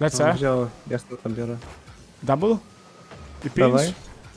Lecę. Wziąłem, jasno tam biorę. Double? I 5. Dawaj.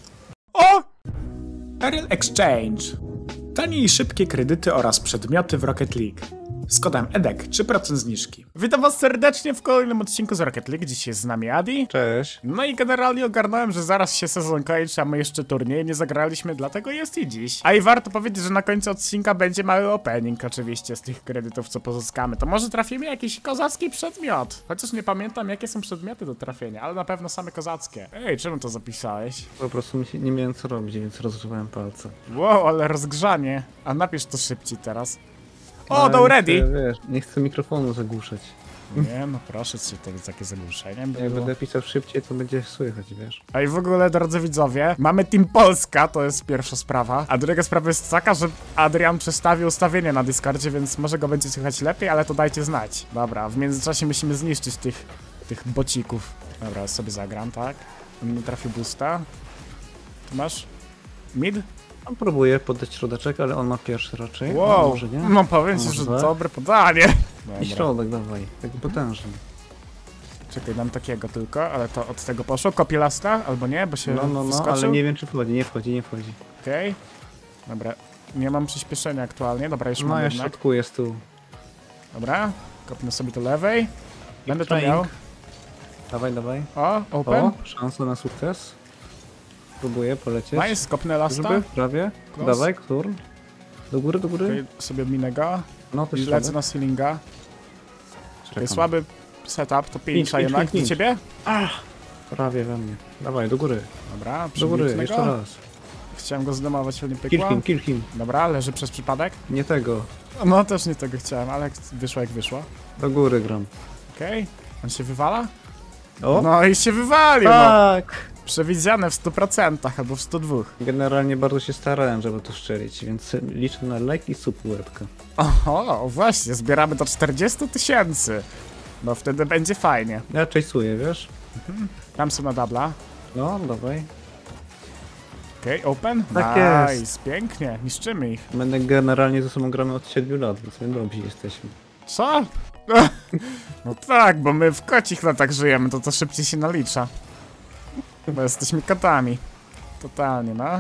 O! Ariel Exchange. Tanie i szybkie kredyty oraz przedmioty w Rocket League. Z kodem EDEK 3% zniżki. Witam was serdecznie w kolejnym odcinku z Rocket League. Dzisiaj jest z nami Adi. Cześć. No i generalnie ogarnąłem, że zaraz się sezon kończy, a my jeszcze turniej nie zagraliśmy, dlatego jest i dziś. A i warto powiedzieć, że na końcu odcinka będzie mały opening oczywiście z tych kredytów, co pozyskamy. To może trafimy jakiś kozacki przedmiot. Chociaż nie pamiętam, jakie są przedmioty do trafienia, ale na pewno same kozackie. Ej, czemu to zapisałeś? Po prostu nie miałem co robić, więc rozgrzewałem palce. Wow, ale rozgrzanie. A napisz to szybciej teraz. O, do ready! Wiesz, nie chcę mikrofonu zagłuszać. Nie, no proszę cię, to jest takie zagłuszenie Jak było. będę pisał szybciej, to będzie słychać, wiesz. A i w ogóle, drodzy widzowie, mamy Team Polska, to jest pierwsza sprawa. A druga sprawa jest taka, że Adrian przestawił ustawienie na Discordzie, więc może go będzie słychać lepiej, ale to dajcie znać. Dobra, w międzyczasie musimy zniszczyć tych bocików. Dobra, sobie zagram, tak? On nie trafił boosta. Tu masz? Mid? On próbuje podać środeczek, ale on ma pierwszy raczej. Wow, Może nie? no powiem ci, że Może. dobre podanie. I Dobra. środek dawaj, taki potężny. Czekaj, dam takiego tylko, ale to od tego poszło. Kopię lasta, albo nie, bo się No, wyskoczył. ale nie wiem czy wchodzi, nie wchodzi. Okej. Dobra, nie mam przyspieszenia aktualnie, dobra, już No mam ja jednak. środkuję z tyłu. Dobra, kopnę sobie do lewej. Będę to trying. miał. Dawaj. O, open. O, szansa na sukces. Próbuję polecieć. Nice, kopnę lasta. Żeby, prawie. Close. Dawaj, turn. Do góry. Okej, sobie minę go. No to I lecę na ceilinga. Czekaj, słaby setup, to 5 Pięć, jednak. pięć. Do ciebie? Prawie we mnie. Dawaj, do góry. Dobra, Do góry, przybitnę jeszcze go. raz. Chciałem go zdemować, ale nie pykła. Kill him. Dobra, leży przez przypadek. Nie tego. No, też nie tego chciałem, ale wyszło jak wyszło. Do góry gram. Okej, on się wywala? O! No i się wywalił, no. Tak! Przewidziane w 100% albo w 102. Generalnie bardzo się starałem, żeby to szczelić, więc liczę na like i sub łebka. Oho, właśnie, zbieramy do 40 000. No wtedy będzie fajnie. Ja chase'uję, wiesz? Tam są na dubla. No, dawaj. Okej, open. Tak Nice, jest. pięknie, niszczymy ich. Będę generalnie ze sobą gramy od 7 lat, więc my dobrzy jesteśmy. Co? No tak, bo my w kocich latach żyjemy, to szybciej się nalicza. Bo jesteśmy kotami. Totalnie, no.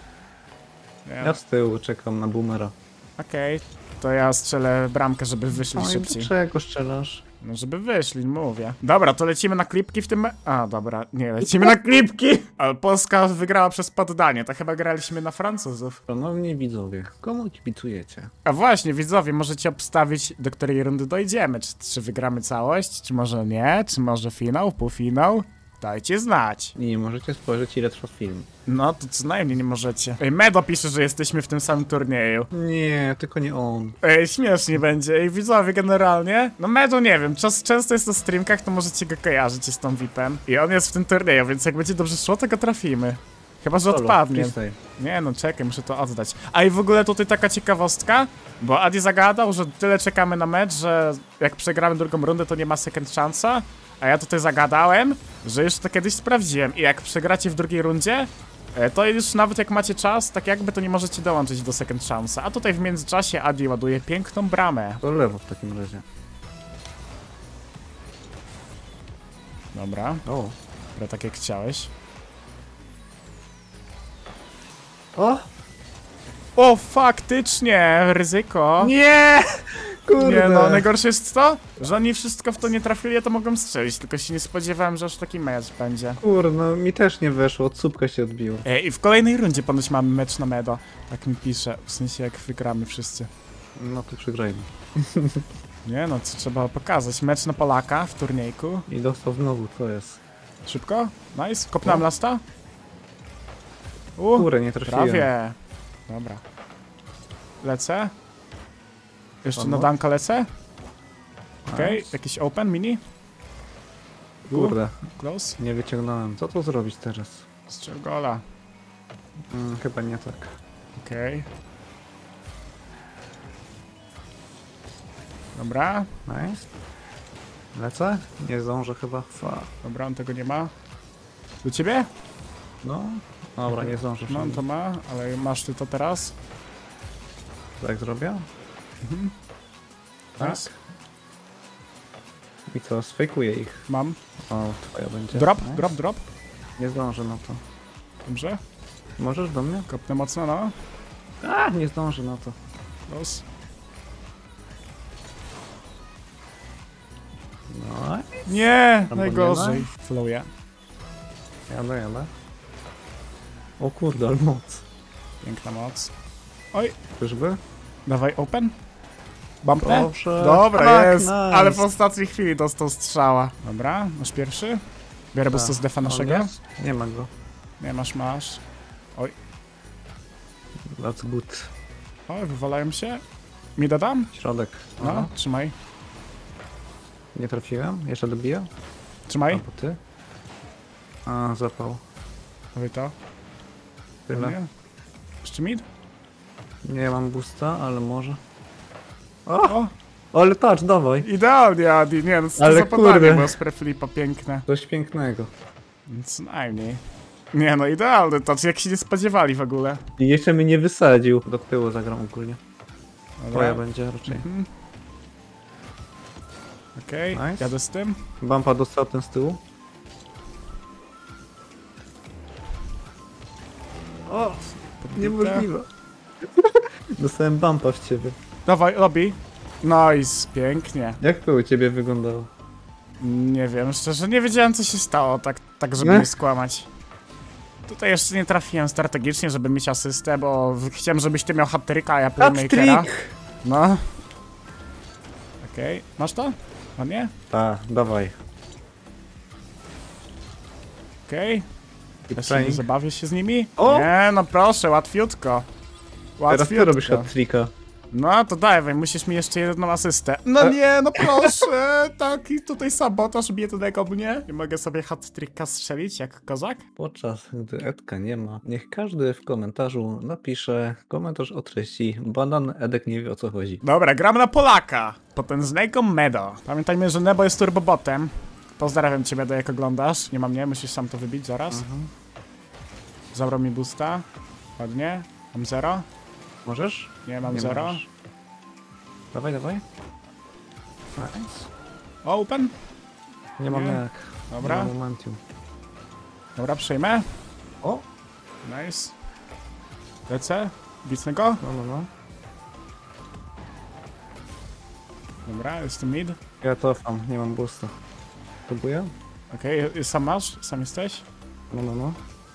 Ja z tyłu czekam na boomera. Okej, to ja strzelę bramkę, żeby wyszli No i szybciej. dlaczego strzelasz? No żeby wyszli, mówię. Dobra, to lecimy na klipki w tym A, dobra, nie, lecimy na klipki! Ale Polska wygrała przez poddanie, to chyba graliśmy na Francuzów. Szanowni widzowie, komu kibicujecie? A właśnie, widzowie, możecie obstawić, do której rundy dojdziemy. Czy wygramy całość, czy może nie, czy może finał, półfinał? Dajcie znać. I nie możecie spojrzeć ile trwa film. No, to co najmniej nie możecie. Ej, Medo pisze, że jesteśmy w tym samym turnieju. Nie, tylko nie on. Ej, śmiesznie będzie. Ej, widzowie, generalnie. No Medo nie wiem, często jest na streamkach, to możecie go kojarzyć, jest tą VIP-em. I on jest w tym turnieju, więc jak będzie dobrze szło, to go trafimy. Chyba, że odpadnie. Freestyle. Nie no, czekaj, muszę to oddać. A i w ogóle tutaj taka ciekawostka, bo Adi zagadał, że tyle czekamy na mecz, że jak przegramy drugą rundę, to nie ma second chance'a. A ja tutaj zagadałem, że już to kiedyś sprawdziłem i jak przegracie w drugiej rundzie, to już nawet jak macie czas, tak jakby to nie możecie dołączyć do second chance'a. A tutaj w międzyczasie Adi ładuje piękną bramę. To lewo w takim razie. Dobra, O. dobra, tak jak chciałeś. O, faktycznie, ryzyko. Nie! Kurde! Nie no, najgorsze jest to, że oni wszystko w to nie trafili, ja to mogłem strzelić, tylko się nie spodziewałem, że aż taki mecz będzie. Kurde, no mi też nie weszło, od słupka się odbiło. I w kolejnej rundzie ponoć mamy mecz na Medo, tak mi pisze, w sensie jak wygramy wszyscy. No to przegrajmy. Nie no, co trzeba pokazać, mecz na Polaka w turniejku. I dostał znowu, co jest? Szybko, nice, kopnąłem No. lasta. Kurde, nie trafiłem. Prawie. Dobra. Lecę. Jeszcze na No. danka lecę. Okej, Nice. jakiś open, mini, Kurde, close. nie wyciągnąłem. Co tu zrobić teraz? Strzel gola. Chyba nie tak. Okej. Dobra, Nice. Lecę? Nie zdążę chyba. dobra, on tego nie ma. Do ciebie? No. Dobra, nie zdążę. No, on to ma, ale masz ty to teraz. Tak zrobię? Tak. Tak. I co, sfejkuję ich. Mam. O, twoja będzie. Drop, Nice. drop, drop. Nie zdążę na to. Dobrze. Możesz do mnie? Kopnę mocno, no. A, nie zdążę na to. Los. No, Nie, Albo najgorzej. nie Flowuje. jadę. O kurde, ale moc. Piękna moc. Oj, Czyżby? dawaj open. Bumpnę? Dobrze. Dobra, Tak, jest. nice. Ale w ostatniej chwili dostał strzała. Dobra, masz pierwszy. Biorę bez z defa On naszego. jest? Nie ma go. Nie, masz. Oj, That's good. oj, wywalają się. Mi dodam? Środek. No, Aha. trzymaj. Nie trafiłem? Jeszcze dobiję? Trzymaj. Albo ty? A, zapał. Dawaj to. Tyle. Nie. Jeszcze mid? Nie mam boosta, ale może. O, Ale touch, dawaj. idealnie, Adi. Nie, no co to Ale za podanie, kurde. bo z preflipa piękne. Coś pięknego. Co najmniej. Nie no, idealny to, jak się nie spodziewali w ogóle. I jeszcze mnie nie wysadził. Do tyłu zagram ogólnie. Dobra. Twoja będzie raczej. Mhm. Okej, Nice. jadę z tym. Bumpa dostał ten z tyłu. O! Niemożliwe. Dostałem bumpa w ciebie. Dawaj, lobby. Nice, pięknie. Jak to u ciebie wyglądało? Nie wiem, szczerze, nie wiedziałem co się stało, tak żeby Nie? nie skłamać. Tutaj jeszcze nie trafiłem strategicznie, żeby mieć asystę, bo chciałem, żebyś ty miał hat-tricka, a ja playmakera. Hat-trick! No. Okej, masz to? No nie? A, dawaj. Okej. Ja Keep sobie trying. zabawię się z nimi? O! Nie, no proszę, łatwiutko. Teraz ty robisz hat-tricka. No to dawaj, musisz mi jeszcze jedną asystę. No nie, no proszę, taki tutaj sabotaż biednego mnie. Nie mogę sobie hat-tricka strzelić jak kozak? Podczas gdy Edka nie ma, niech każdy w komentarzu napisze komentarz o treści Banan Edek nie wie o co chodzi. Dobra, gram na Polaka. Potężnego Medo. Pamiętajmy, że Nebo jest turbobotem. Pozdrawiam cię, Medo, jak oglądasz. Nie mam nie, musisz sam to wybić zaraz. Zabrał mi boosta. Ładnie. Mam 0. Możesz? Nie, mam Nie 0. możesz. Dawaj, dawaj. Nice. O, open. Nie mam Nie. jak. Dobra. Nie mam momentum. Dobra, przyjmę. O! Nice. Lecę. Bicnę go. No. Dobra, jestem mid. Ja cofam, nie mam boosta. Próbuję? Okej, sam masz? Sam jesteś? No.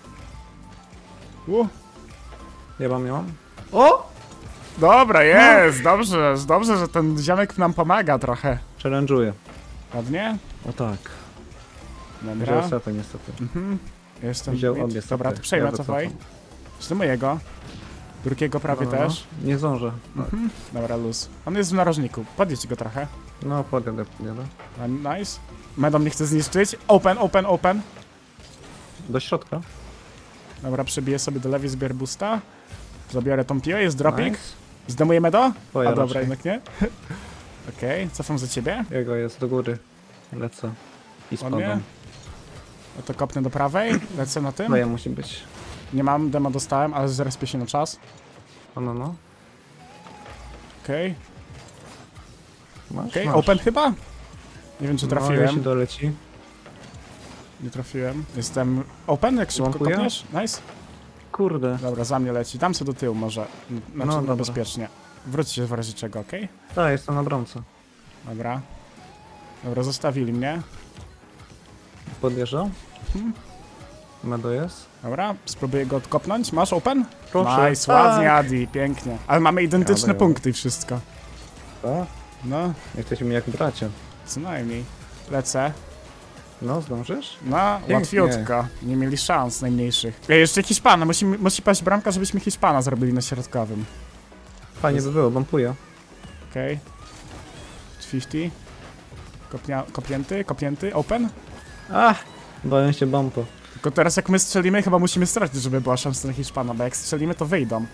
Ja mam. O! Dobra, jest! Dobrze, że ten ziomek nam pomaga trochę. Challenge'uję. Ładnie? O tak. Dobra. Wziął setę niestety. Jestem Wziął mid. obie Dobra, sety. to przejmę, Ja cofaj. wycofam. Z mojego. Drugiego prawie też. Nie zdążę. Dobra, luz. On jest w narożniku. Podjedź go trochę. No, podjadę. Nice. Medo mnie chce zniszczyć. Open. Do środka. Dobra, przebiję sobie do lewej, zbiorę boosta. Zabiorę tą piłę, jest dropping. Nice. Zdemuję Medo? Twoja A dobra, raczej. jednak nie. Okej, cofam za ciebie. Jego jest do góry. Lecę. I Ładnie. spadam. No to kopnę do prawej. Lecę na tym. Twoja musi być. Nie mam, demo dostałem, ale zrespię się na czas. No. Okej. Masz? Okej, Masz. open chyba? Nie wiem, czy No, trafiłem. jeśli doleci. Nie trafiłem. Jestem open, jak szybko Wątpuję? kopniesz? Nice. Kurde. Dobra, za mnie leci. Dam sobie do tyłu może. Znaczy, No, dobra. bezpiecznie. Wróć się w razie czego, okej? Tak, jestem na bramce. Dobra. Dobra, zostawili mnie. Podjeżdżał. Medo jest. Dobra, spróbuję go odkopnąć. Masz open? Proszę. Nice, Tak. ładnie, Adi, pięknie. Ale mamy identyczne Jadę. punkty i wszystko. Tak? No, Jesteśmy jak bracia. co najmniej. Lecę. No, zdążysz? No, Pięknie. łatwiutko. Nie mieli szans najmniejszych. Jeszcze Hiszpana, musi paść bramka, żebyśmy Hiszpana zrobili na środkowym. Fajnie by było, bumpuję. Okej. 50. Kopnięty, open. Boję się bumpa. Tylko teraz jak my strzelimy, chyba musimy stracić, żeby była szansa na Hiszpana, bo jak strzelimy, to wyjdą.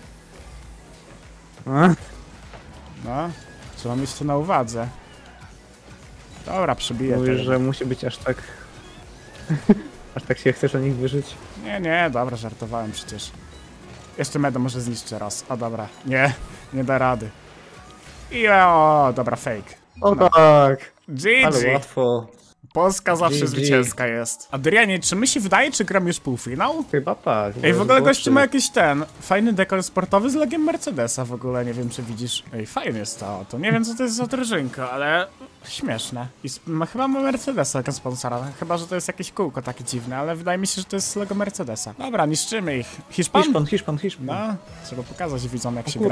No, trzeba mieć to na uwadze. Dobra, przybiję Mówisz, tego. że musi być aż tak... aż tak się chcesz o nich wyżyć? Nie, dobra, żartowałem przecież. Jeszcze Medo może zniszczę raz. O, dobra. Nie da rady. I o, dobra, fake. O No. tak! Ale GG. łatwo. Polska zawsze GG. zwycięska jest. Adrianie, czy my się wydaje, czy gram już półfinał? Chyba tak. Ej, w ogóle było gościu trzy. ma jakiś fajny dekor sportowy z logiem Mercedesa w ogóle, nie wiem czy widzisz. Ej, fajnie jest to, nie wiem co to jest za drżynka, ale śmieszne. I chyba ma Mercedesa jako sponsora, chyba że to jest jakieś kółko takie dziwne, ale wydaje mi się, że to jest logo Mercedesa. Dobra, niszczymy ich. Hiszpan? Hiszpan. No, trzeba pokazać widzom jak się kurde.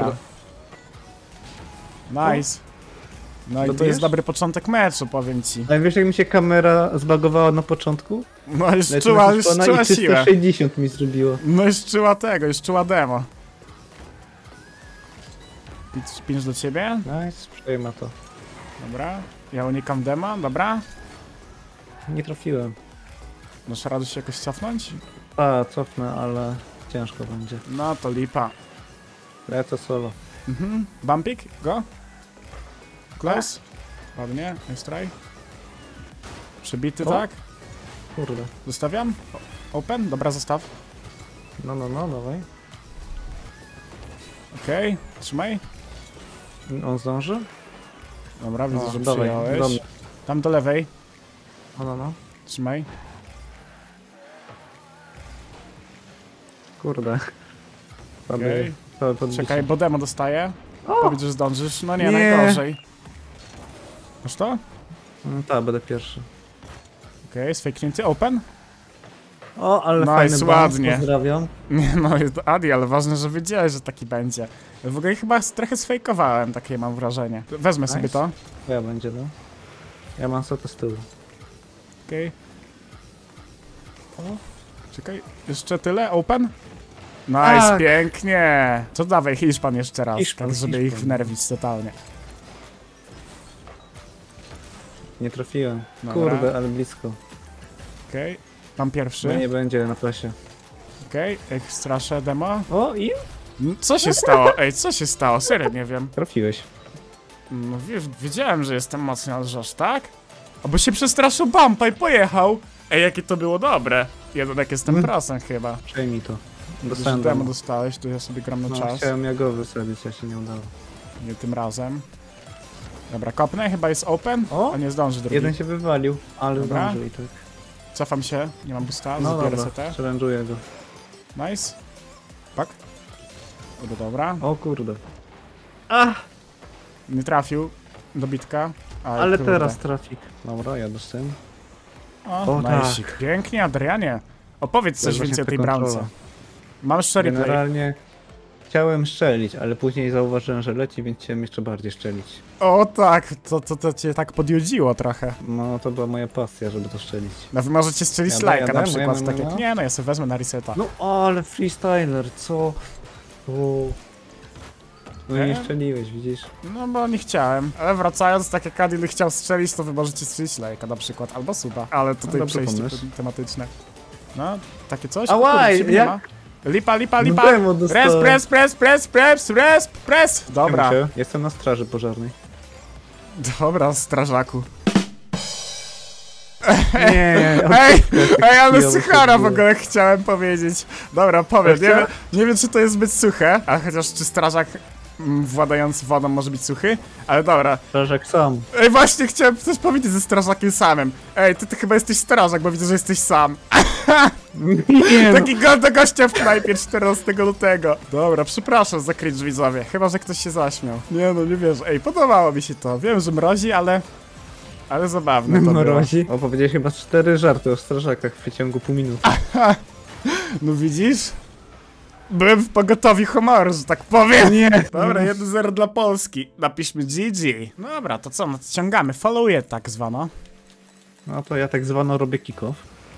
gra. Nice. No i to Dobijesz? jest dobry początek meczu, powiem ci. Ale wiesz jak mi się kamera zbagowała na początku? No już Lecę czuła, na już Hiszpana czuła i siłę. 360 mi zrobiło. No już czuła tego, już czuła demo. Pinch do ciebie. Nice, przejma to. Dobra. Ja unikam dema, dobra. Nie trafiłem. Dasz radę się jakoś cofnąć? A, cofnę, ale ciężko będzie. No to lipa. Lecę solo. Bumpik, go. Close. Ładnie, nice try. Przebity, O. tak? Kurde. Zostawiam. Open, dobra, zostaw. No, dawaj. Okej, trzymaj. On zdąży? Dobra, widzę, O, że dawaj, do przyjąłeś. mnie. Tam do lewej, No. trzymaj. Kurde. Okej. Całe podbicie. Czekaj, bo demo dostaję. O! Powiedz, że zdążysz. No nie, Nie. najgorzej. Masz to? Tak, będę pierwszy. Okej, sfejknięty, open. O, ale Nice, fajny bump, ładnie. pozdrawiam. Nie no, jest Adi, ale ważne, że wiedziałeś, że taki będzie. W ogóle chyba trochę sfejkowałem, takie mam wrażenie. Wezmę Nice. sobie to. Ja będzie, no. Ja mam sobie to z tyłu. Okej. O, czekaj, jeszcze tyle, open? Nice, Tak. pięknie. To dawaj Hiszpan jeszcze raz, Hiszpan, tak, żeby ich Hiszpan. wnerwić totalnie. Nie trafiłem. Dobra. Kurde, ale blisko. Okej, mam No pierwszy. nie będzie na prasie. Okej, jak straszę demo. O, i? Co się stało? Ej, co się stało? Serio nie wiem. Trafiłeś. No wiedziałem, że jestem mocny, ale że aż tak? A bo się przestraszył bumpa i pojechał. Ej, jakie to było dobre. Jednak jestem prosem chyba. Przejmij to. Już Dostałem demo demo. dostałeś, to ja sobie gram na No, czas. chciałem ja go wysadzić, a się nie udało. Nie tym razem. Dobra, kopnę, chyba jest open. O! A nie zdąży drugi. Jeden się wywalił, ale Dobra. zdążył i tak. Cofam się, nie mam boosta, No zabiorę dobra, setę. challenge'uję go. Nice. Pak. Dobra. O kurde. Nie trafił. Dobitka. Aj, Ale kurde. teraz trafi. Dobra, ja dostałem. O, nice. Pięknie, Adrianie. Opowiedz coś To jest więcej o tej właśnie ta bramce. kontrola. Mam szczery play. Generalnie chciałem strzelić, ale później zauważyłem, że leci, więc chciałem jeszcze bardziej strzelić. O tak, to cię tak podjudziło trochę. No to była moja pasja, żeby to strzelić. No wy możecie strzelić Jadę, lajka na jadę, przykład, moja, tak jak... Nie, no ja sobie wezmę na reseta. No ale freestyler, co? O. No i nie strzeliłeś, widzisz? No bo nie chciałem. Ale wracając, tak jak Adil chciał strzelić, to wy możecie strzelić lajka na przykład, albo suba. Ale tutaj dobry przejście pomysł. tematyczne. No, takie coś? Ała, Kurde, ciebie nie jak? ma. Lipa. No demo dostałem. Press. Dobra. Jestem na straży pożarnej. Dobra, strażaku. Nie, Ej, ale Ja suchara w muszę ogóle chciałem powiedzieć. Dobra, powiem, Chcesz? nie wiem czy to jest zbyt suche, a chociaż czy strażak władający wodą może być suchy, ale dobra. strażak sam. Ej, właśnie chciałem coś powiedzieć ze strażakiem samym. Ej, ty chyba jesteś strażak, bo widzę, że jesteś sam. Nie, Taki gol do gościa w knajpie 14 lutego. Dobra, przepraszam za cringe widzowie, chyba że ktoś się zaśmiał. Nie no, nie wierzę. Ej, podobało mi się to. Wiem, że mrozi, ale zabawne to było. mrozi. O, powiedziałeś chyba 4 żarty o strażakach w przeciągu pół minuty. No widzisz? Byłem w pogotowi humoru, że tak powiem. Nie. Dobra, 1-0 dla Polski. Napiszmy GG. Dobra, to co? No to ciągamy. Followuję tak zwano. No to ja tak zwano robię kick-off.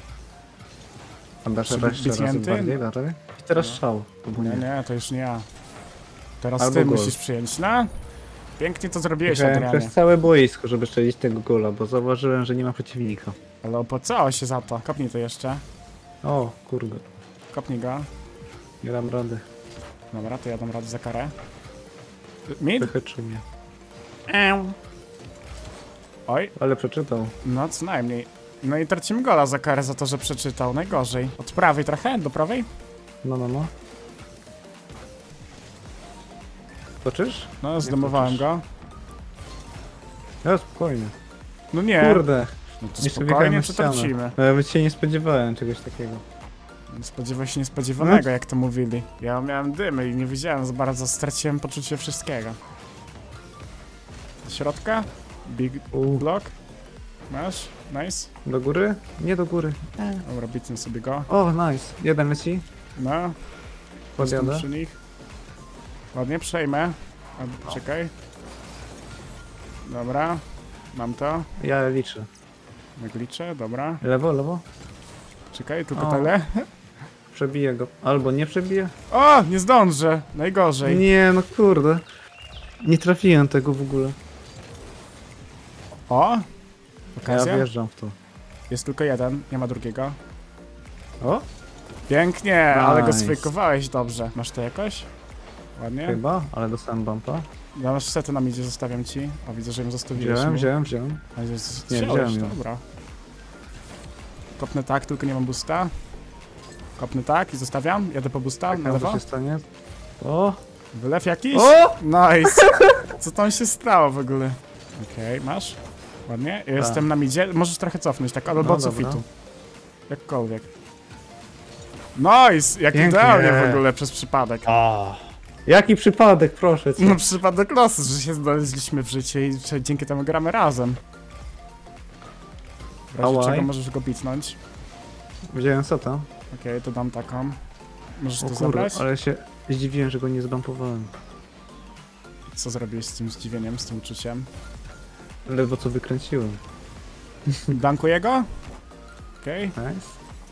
A dasz Żeby jeszcze raz wycięty? bardziej, dalej? I teraz No. szał. Albo Nie, to już nie ja. Teraz Albo ty gol. musisz przyjąć, no? Pięknie to zrobiłeś, Grałem Adrianie. przez całe boisko, żeby strzelić tego gola, bo zauważyłem, że nie ma przeciwnika. Ale opłacało się za to. Kopnij to jeszcze. O, kurde. Kopnij go. Nie dam rady. Dobra, to ja dam radę za karę. Mid? Wychyczył mnie. Oj, Ale przeczytał. no co najmniej. No i tracimy gola za karę za to, że przeczytał. Najgorzej. Od prawej trochę? Do prawej? No. Skoczysz? No, zdemowałem skoczysz. go. No spokojnie. No nie. Kurde. No to Jeszcze wjechałem spokojnie, na czy ścianę. tracimy? No, nawet się nie spodziewałem czegoś takiego. Spodziewał się niespodziewanego, jak to mówili. Ja miałem dymy i nie wiedziałem za bardzo, straciłem poczucie wszystkiego. Do środka? Big block? Masz? Nice. Do góry? Nie do góry. Dobra, bitnę sobie go. O, nice. Jeden leci. No. Jestem Podjadę. przy nich. Ładnie, przejmę. A, czekaj. Dobra. Mam to. Ja liczę. Jak liczę, dobra. Lewo, lewo. Czekaj, tylko O. tyle. Przebiję go. Albo nie przebiję. O, nie zdążę. Najgorzej. Nie, no kurde. Nie trafiłem tego w ogóle. O! A ja Okazja. wjeżdżam w to. Jest tylko jeden, nie ma drugiego. O? Pięknie, ale go Nice. sfejkowałeś dobrze. Masz to jakoś? Ładnie. Chyba, ale dostałem bumpa. Ja masz sety na midzie, zostawiam ci. O, widzę, że ją zostawiłeś. Wziąłem. A, jest, Nie, wziąłeś, wziąłem ją. dobra. Kopnę tak, tylko nie mam boosta. Kopnę tak i zostawiam. Jadę po boosta, na Co lewo. się stanie? O! Wylew jakiś? O! Nice! Co tam się stało w ogóle? Okej, masz? Ładnie. Ja jestem na midzie. Możesz trochę cofnąć, tak albo No, od dobra. sufitu. Jakkolwiek. Nice! Jak Pięknie. idealnie w ogóle przez przypadek. Jaki przypadek, proszę cię. No przypadek losu, że się znaleźliśmy w życiu i że dzięki temu gramy razem. W razie Ałaj. czego możesz go bitnąć. Wziąłem seta. Okej, to dam taką. Możesz O to kurde, zabrać? ale się zdziwiłem, że go nie zbumpowałem. Co zrobiłeś z tym zdziwieniem, z tym uczuciem? Ledwo co wykręciłem. Dankuję go? Okej, Nice.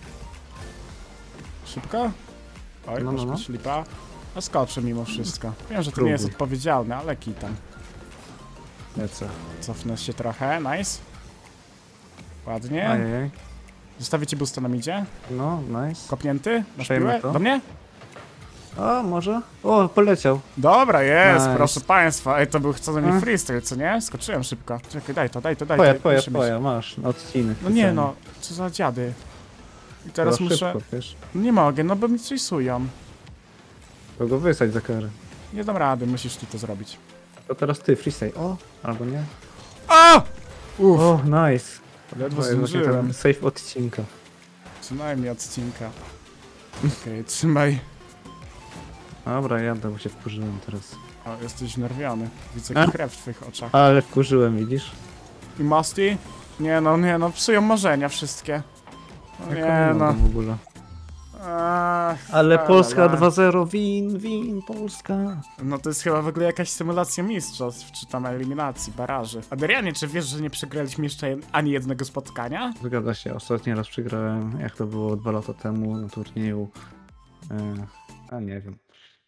szybko. Oj, No, może no, no. być lipa. A skoczy mimo wszystko. Wiem, że to nie Próbuj. jest odpowiedzialne, ale kitam. Lecę. Cofnę się trochę, nice. Ładnie. Ajajaj. Zostawię ci boosta na midzie. No, nice. Kopnięty? Masz Przejmę piłę? to. Do mnie? O, może? O, poleciał. Dobra, jest, Nice. proszę państwa. Ej, to był co najmniej A? freestyle, co nie? Skoczyłem szybko. Czekaj, daj to. Twoja, masz. Odcinek. No nie no, co za dziady. I teraz muszę... Szybko, wiesz. Nie mogę, no bo mi coś sują. Kogo wysać za karę. Nie dam rady, musisz ty to zrobić. To teraz ty, freestyle. O, albo nie. A! Uff, O, nice. ledwo To jest właśnie zdążyłem. ten save odcinka. Co najmniej odcinka. Okej, trzymaj. Dobra, jadę, bo się wkurzyłem teraz. O, jesteś wnerwiony. Widzę A? krew w twoich oczach. Ale wkurzyłem, widzisz? I Musty? Nie no, psują marzenia wszystkie. No Jak nie on no. w ogóle. Ach, Ale Polska la, la. 2-0, win, Polska. No to jest chyba w ogóle jakaś symulacja mistrzostw, czy tam eliminacji, baraży. Adrianie, czy wiesz, że nie przegraliśmy jeszcze ani jednego spotkania? Zgadza się, ostatni raz przegrałem, jak to było 2 lata temu na turnieju. A nie wiem.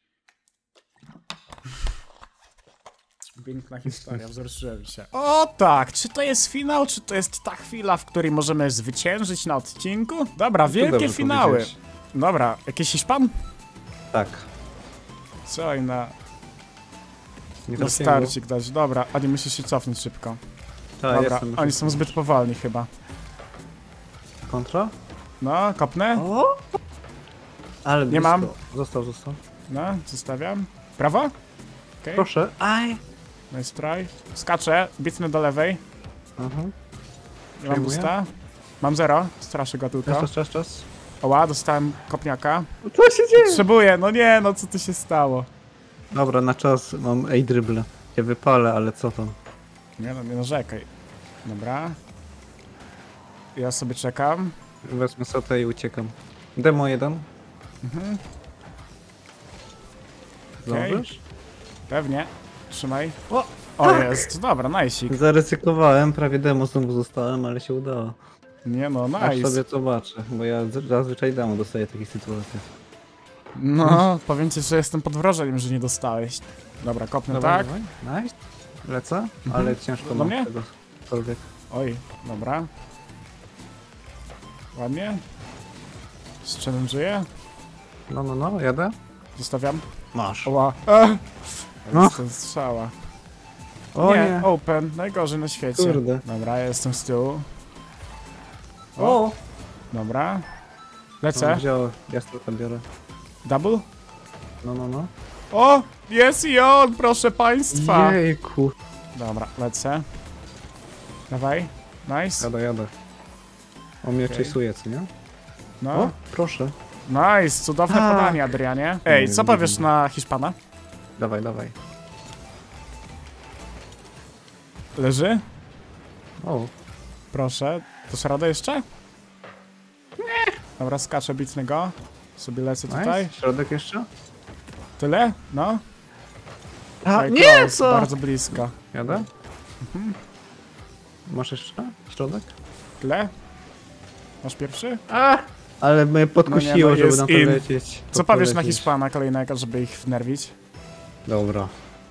Piękna historia, wzruszyłem się. O tak, czy to jest finał, czy to jest ta chwila, w której możemy zwyciężyć na odcinku? Dobra, wielkie dobrze finały. powiedziałeś. Dobra, jakiś Hiszpan? Tak. Co i na Nie trafiłem go. starcik dać. Dobra, a nie musisz się cofnąć szybko. Tak, Dobra, jestem, oni są zbyt powolni chyba. Kontra? No, kopnę. O! Ale Nie blisko. mam. Został. No, zostawiam. Prawo? Okej, Proszę. Aj! nice try. Skaczę, bitnę do lewej. Aha. Nie mam Przejmuję. boosta. Mam 0, straszę go tylko. Czas. Oła, dostałem kopniaka. Co się dzieje? Potrzebuję, no nie, no co tu się stało? Dobra, na czas mam dribble. Ja wypalę, ale co tam? Nie no, nie narzekaj. Dobra. Ja sobie czekam. Wezmę sotę i uciekam. Demo 1. Mhm. Okej. Zdążysz? Pewnie. Trzymaj. O! O, jest. Dobra, najsik. Zaryzykowałem, prawie demo znowu zostałem, ale się udało. Nie no, Aż nice. sobie zobaczę, bo ja zazwyczaj demo dostaję takich sytuacji. No, powiem ci, że jestem pod wrażeniem, że nie dostałeś. Dobra, kopnę tak. Dawaj. Nice. Lecę, ale ciężko Do mam mnie? tego cokolwiek. Oj, dobra. Ładnie. Challenge'uję. No, jadę. Zostawiam. Masz. Oła. No. Jestem strzała. O nie, nie. open. Najgorzej na świecie. Kurde. Dobra, ja jestem z tyłu. O! Dobra. Co Lecę. wziąłem? Ja to biorę. Double. No. O! Jest i on, proszę państwa. Jejku. Dobra, lecę. Dawaj. Nice. Jadę. On mnie Okej. chase'uje, co nie? No. O, proszę. Nice, cudowne Tak. podanie, Adrianie. Ej, co powiesz na Hiszpana? Dawaj. Leży? O, Proszę. Dasz radę jeszcze? Nie. Dobra, skaczę bitnego. Sobie lecę tutaj. nice. Środek jeszcze? Tyle? No. A, Okej, nie, close, co? Bardzo blisko. Jadę? Masz jeszcze? Środek? Tyle? Masz pierwszy? A! Ale mnie podkusiło, no, żeby jest na to in. lecieć. Co powiesz na Hiszpana kolejnego, żeby ich wnerwić? Dobra.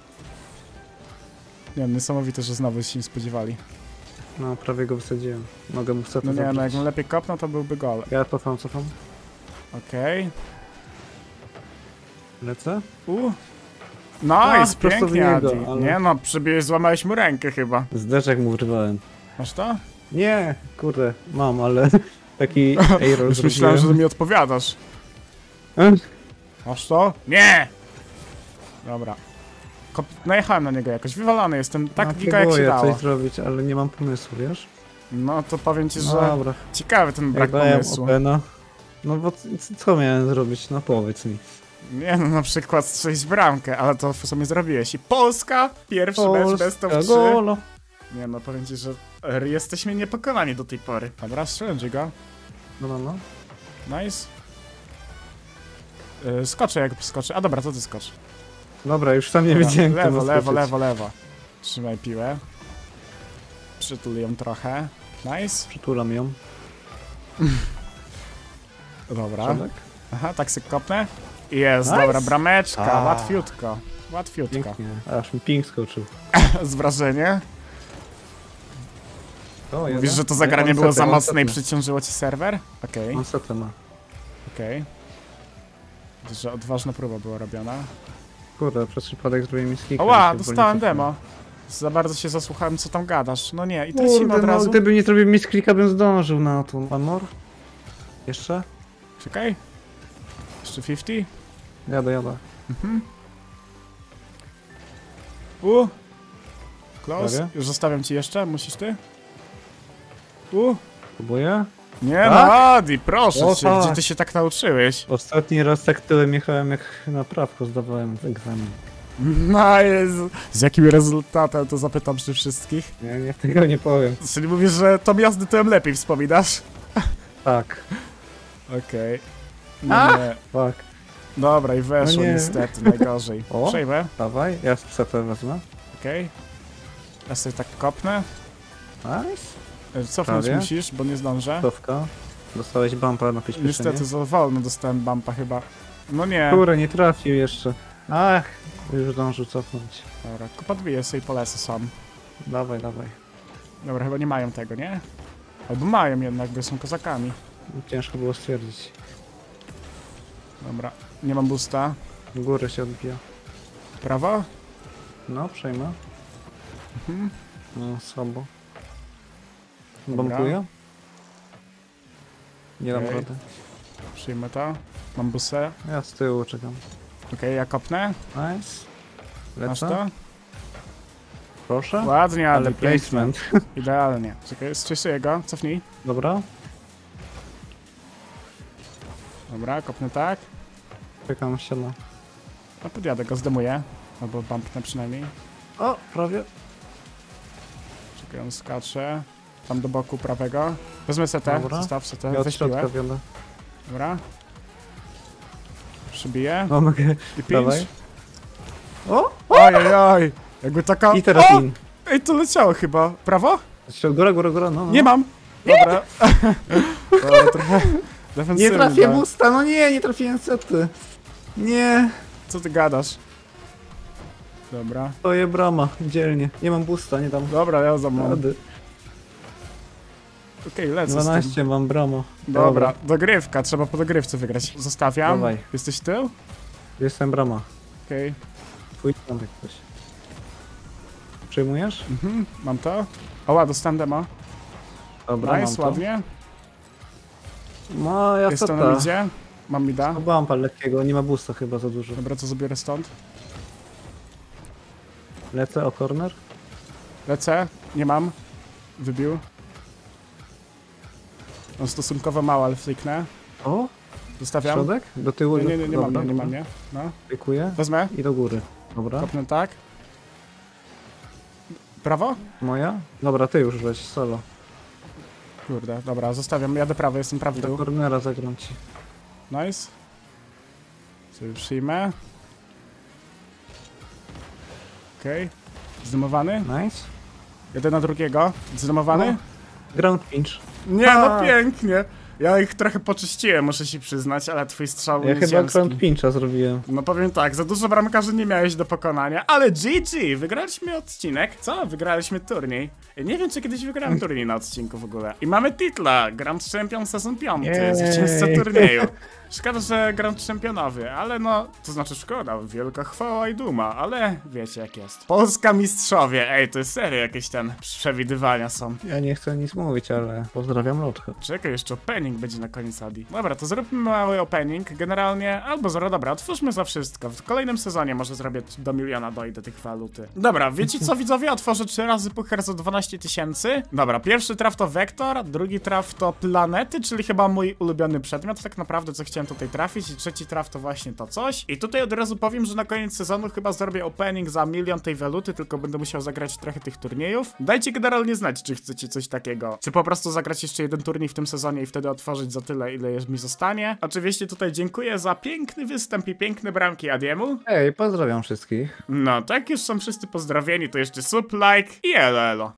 Nie wiem, niesamowite, że znowu się nie spodziewali. No, prawie go wysadziłem. Mogę mu setę No nie, no zabrać. jakbym lepiej kopnął, to byłby gol. Ja cofam. Okej. Lecę? Nice, prosto w pięknie, niego, Adi. ale- Nie no, złamałeś mu rękę chyba. Zdeczek mu wrywałem. Masz to? Nie, kurde, mam, ale taki error Już myślałem, że mi odpowiadasz. Masz to? Nie! Dobra. Najechałem na niego jakoś, wywalony jestem, tak giga jak się dało. coś zrobić, ale nie mam pomysłu, wiesz? No to powiem ci, że Dobra, ciekawy ten brak jak dałem pomysłu. opena. No bo co miałem zrobić? No powiedz mi. Nie no, na przykład strzelić bramkę, ale to w sumie zrobiłeś. I Polska, pierwszy mecz best of 3. Golo. Nie no, powiem ci, że jesteśmy niepokonani do tej pory. Dobra, strzelam go. No. Nice. Skoczę jak skoczę. A dobra, to ty skocz. Dobra, już sam nie Dobra, wiedziałem, kto lewo, ma lewo, skoczyć. lewo, lewo. Trzymaj piłę. Przytul ją trochę. Nice. Przytulam ją. Dobra. Środek? Aha, tak sobie kopnę. Jest, Nice. dobra, brameczka. A. Łatwiutko. Łatwiutko. Pięknie. Aż mi ping skoczył. Z wrażenia. O, Mówisz, że to zagranie było za mocne i przyciążyło ci serwer? Okej, On setę ma. okej. Widzę, że odważna próba była robiona. Kurde, przez przypadek zrobił mi skika. Oła, dostałem demo. Za bardzo się zasłuchałem, co tam gadasz. No nie, i tracimy Kurde, od razu. no, gdyby nie zrobił mi klika, bym zdążył na to. One more? Jeszcze? Czekaj. Jeszcze 50? Jadę. Close. Prawie. Już zostawiam ci jeszcze, musisz ty? Próbuję? Nie Tak? no, Adi, proszę O, cię, tak. gdzie ty się tak nauczyłeś? Ostatni raz tak tyłem jechałem, jak na prawko zdawałem egzamin. No Jezu. Z jakim rezultatem, to zapytam przy wszystkich. Nie, tego nie powiem. Czyli mówisz, że tą jazdy tyłem lepiej wspominasz? Tak. Okej. No A! nie. Tak. Dobra, i weszło No nie. niestety, najgorzej. O. Przejmę, Dawaj, ja setę wezmę. okej. Ja sobie tak kopnę. Nice. Cofnąć Prawie. musisz, bo nie zdążę. Stówka. Dostałeś bumpa na przyspieszenie. Niestety za wolno dostałem bumpa chyba. No nie. Kurde, nie trafił jeszcze. Ach, już zdążył cofnąć. Dobra, kupa dwie sobie polecę sam. Dawaj. Dobra, chyba nie mają tego, nie? Albo mają jednak, bo są kozakami. Ciężko było stwierdzić. Dobra, nie mam boosta. W górę się odbija. Prawo? No, przejmę. Mhm. No, słabo. Dobra. Bombuję? Nie dam Okej. rady. Przyjmę to. Mam boostę. Ja z tyłu czekam. Okej, ja kopnę. Nice. Masz Lecę. to? Proszę. Ładnie, Ale Adi, pięknie. placement. Idealnie. Czekaj, strzesuję go, cofnij. Dobra. Dobra, kopnę tak. Czekam ściana. No podjadę go, zdemuję. Albo bumpnę przynajmniej. O, prawie. Czekaj, on skacze. Tam do boku prawego. Wezmę setę, Dobra. zostaw setę, Ja od weź środka piłę. wiodę. Dobra. Przybiję. No, mogę. I pinch. Dawaj. O! Ojojoj. Jakby taka... I teraz O! in. Ej, to leciało chyba. Prawo? Góra, no. Nie mam. Dobra. Dobra, trochę Nie defensywnie trafię dałem. busta, no nie trafiłem sety. Nie, Co ty gadasz? Dobra. to je brama, dzielnie. Nie mam busta, nie dam Dobra, ja za mną. rady. Okej, lecę z tym. 12 mam brama. Dobra, dogrywka, trzeba po dogrywce wygrać. Zostawiam. Dawaj. Jesteś tył? Jestem brama. Okej. Twój piątek ktoś. Przyjmujesz? Mhm, mam to. Oła, dostałem demo. Dobra, mam Nice, to. ładnie. No, ja Jest to na seta. midzie. Mam mida. Bumpa lekkiego, nie ma busta chyba za dużo. Dobra, to zabiorę stąd. Lecę o corner. Lecę. Nie mam. Wybił. No stosunkowo mało, ale fliknę. O, Zostawiam. środek? Do tyłu? Nie mam, Dobra, nie mam, dobra. nie. No, Dziękuję. wezmę. I do góry. Dobra. Kopnę tak. Prawo? Moja? Dobra, ty już weź solo. Kurde, dobra, zostawiam. Jadę prawo, jestem prawy Do tył. cornera zagram ci. Nice. Sobie przyjmę. Okej. Zdymowany. Nice. Jeden na drugiego. Zdymowany. Ground pinch. Nie, no A. pięknie. Ja ich trochę poczyściłem, muszę się przyznać, ale twój strzał Ja jest chyba ziemski. ground pincha zrobiłem. No powiem tak, za dużo bramkarzy nie miałeś do pokonania, ale GG! Wygraliśmy odcinek. Co? Wygraliśmy turniej. Ja nie wiem, czy kiedyś wygrałem turniej na odcinku w ogóle. I mamy titla, Grand Champion sezon 5, Jej. zwycięzca turnieju. Szkoda, że Grand Championowy, ale no, to znaczy szkoda, wielka chwała i duma, ale wiecie jak jest. Polska mistrzowie, ej, to jest serio jakieś ten przewidywania są. Ja nie chcę nic mówić, ale pozdrawiam Lotkę. Czekaj, jeszcze opening będzie na koniec Adi. Dobra, to zróbmy mały opening, generalnie, albo zero, dobra, otwórzmy za wszystko. W kolejnym sezonie może zrobię do 1 000 000 dojdę tych waluty. Dobra, wiecie co widzowie? Otworzę 3 razy puchar za 12 000. Dobra, pierwszy traf to wektor, drugi traf to planety, czyli chyba mój ulubiony przedmiot, tak naprawdę co chciałem tutaj trafić, i trzeci traf to właśnie to coś. I tutaj od razu powiem, że na koniec sezonu chyba zrobię opening za 1 000 000 tej waluty, tylko będę musiał zagrać trochę tych turniejów. Dajcie generalnie znać, czy chcecie coś takiego, czy po prostu zagrać jeszcze jeden turniej w tym sezonie i wtedy otworzyć za tyle, ile mi zostanie. Oczywiście tutaj dziękuję za piękny występ i piękne bramki Adiemu. Ej, pozdrawiam wszystkich. No, tak już są wszyscy pozdrowieni, to jeszcze sub, like i elo elo.